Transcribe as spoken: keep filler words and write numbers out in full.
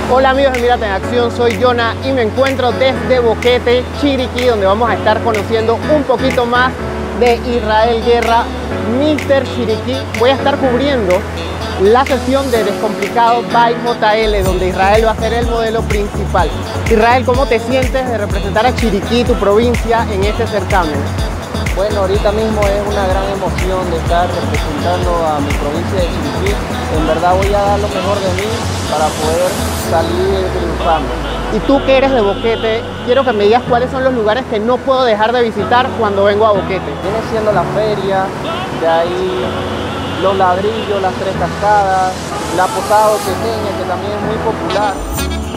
Hola amigos de Mírate en Acción, soy Jonah y me encuentro desde Boquete, Chiriquí, donde vamos a estar conociendo un poquito más de Israel Guerra, míster Chiriquí. Voy a estar cubriendo la sesión de Descomplicado by J L, donde Israel va a ser el modelo principal. Israel, ¿cómo te sientes de representar a Chiriquí, tu provincia, en este certamen? Bueno, ahorita mismo es una gran emoción de estar representando a mi provincia de Chiriquí. En verdad voy a dar lo mejor de mí para poder salir triunfando. Y tú que eres de Boquete, quiero que me digas cuáles son los lugares que no puedo dejar de visitar cuando vengo a Boquete. Viene siendo la feria, de ahí los ladrillos, las tres cascadas, la posada pequeña que también es muy popular.